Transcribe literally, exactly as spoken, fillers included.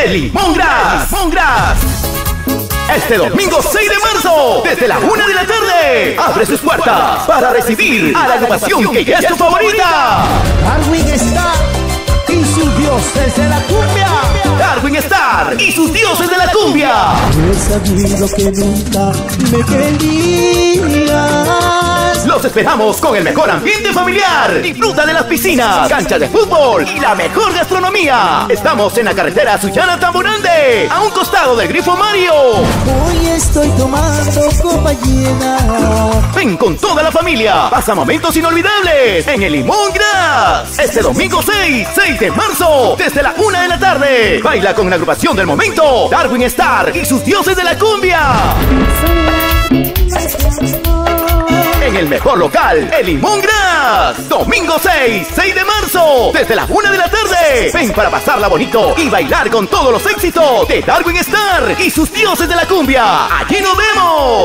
el Limón Gras. Limón Gras. Este domingo seis de marzo, desde la una de la tarde, abre sus puertas para recibir a la agrupación que ya es tu favorita. Darwin Star y sus dioses de la cumbia. Darwin Star y sus dioses de la cumbia. He sabido que nunca me querías. Los esperamos con el mejor ambiente familiar. Disfruta de las piscinas, canchas de fútbol y la mejor gastronomía. Estamos en la carretera Sullana-Tamborande, a un costado del Grifo Mario. Hoy estoy tomando copa llena. Ven con toda la familia. Pasa momentos inolvidables en el Limón Gras. Este domingo seis, seis de marzo, desde la una de la tarde. Baila con la agrupación del momento, Darwin Star y sus dioses de la cumbia. En el mejor local, el Limón Gras. Domingo seis, seis de marzo, desde la una de la tarde. Ven para pasarla bonito y bailar con todos los éxitos de Darwin Star y sus dioses de la cumbia. ¡Allí nos vemos!